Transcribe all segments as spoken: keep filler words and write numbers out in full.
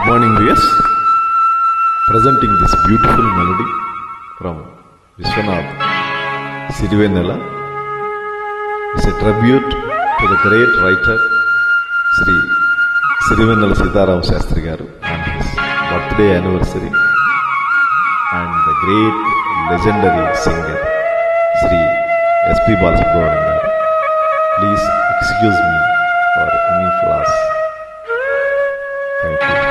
morning viewers, presenting this beautiful melody from Vishwanath Sirivenela. It's a tribute to the great writer Sri Sirivenela Sitaram Shastri Garu on his birthday anniversary, and the great legendary singer Sri S P Balasubramanian Garu. Please excuse me for any flaws. Thank you.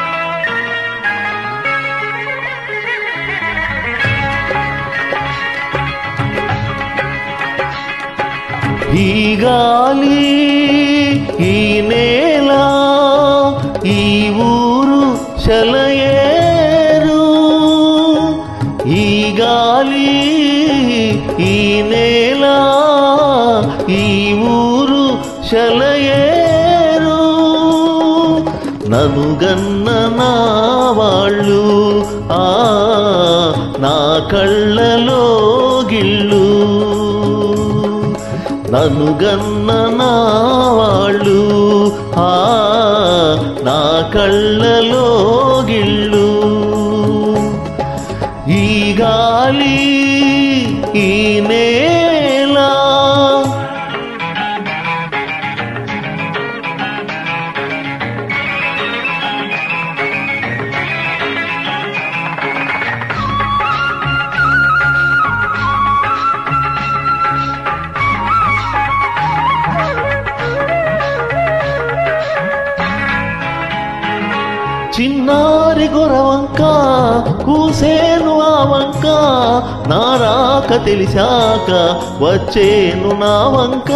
ఈ గాలి ఈ నేల ఈ ఊరు సెలయేరు, ఈ గాలి ఈ నేల ఈ ఊరు సెలయేరు, ననుగన్న నా వాళ్ళు ఆ నా కళ్ళలో గిళ్ళు, ననుగన్న నా వాళ్ళు ఆ నా కళ్ళలో గిళ్ళు. ఈ గాలి ఈ నేల చిన్నారి గొరవంక కూసేను ఆ వంక, నా రాక తెలిసాక వచ్చేను నా వంక.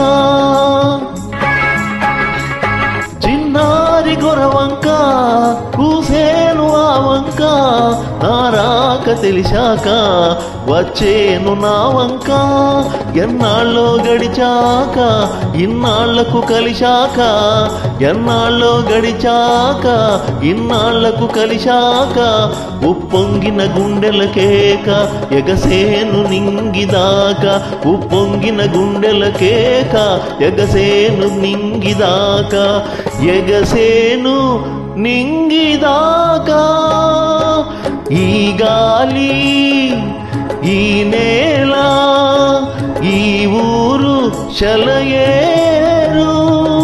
చిన్నారి గొరవంక కూసేను ఆ వంక, నా రాక తెలిసాక వచ్చేను నా వంక. ఎన్నాళ్ళో గడిచాక ఇన్నాళ్లకు కలిశాక, ఎన్నాళ్ళో గడిచాక ఇన్నాళ్లకు కలిశాక, ఉప్పొంగిన గుండెలకేక ఎగసేను నింగిదాక, ఉప్పొంగిన గుండెలకేక ఎగసేను నింగిదాక, ఎగసేను నింగిదాకా. ఈ గాలి ఈ నేల ఈ ఊరు సెలయేరు,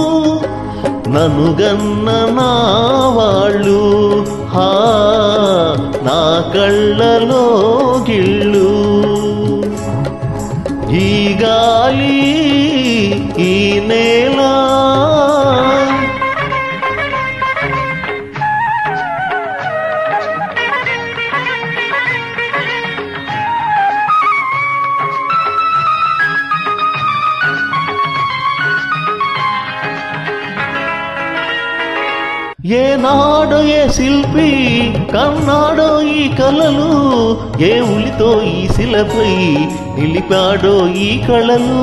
ననుగన్న నా వాళ్ళు హా నా కళ్ళలో గిళ్ళు. ఈ గాలి ఈ నేల ఏనాడో ఏ శిల్పి కన్నాడో ఈ కళలు, ఏ ఉలితో ఈ శిలపై నిలిపాడో ఈ కళలు.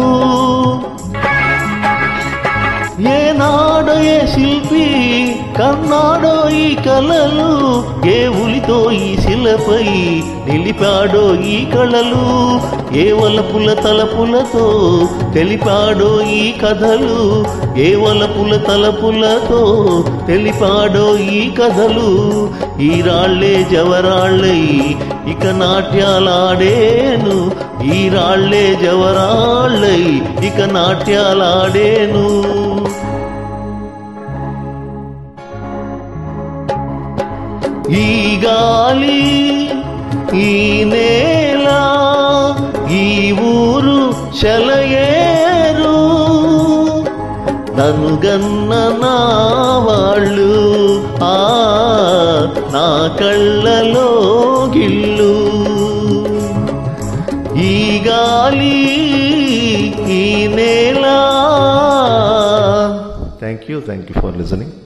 ఏనాడో ఏ శిల్పి కన్నాడో ఈ కళలు, ఏ ఉలితో ఈ శిలపై నిలిపాడో ఈ కళలు. ఏ వలపుల తలపులతో తెలిపాడో ఈ కథలు, ఏ వలపుల తలపులతో తెలిపాడో ఈ కథలు. ఈ రాళ్లే జవరాళ్ళై ఇక నాట్యాలాడేను, ఈ రాళ్లే జవరాళ్ళై ఇక నాట్యాలాడేను. ఈ గాలి ఈ నేల ఈ ఊరు సెలయేరు, ననుగన్న నా వాళ్ళు ఆ నా కళ్ళలో గిళ్ళు. ఈ గాలి ఈ నేల. Thank you. Thank you for listening.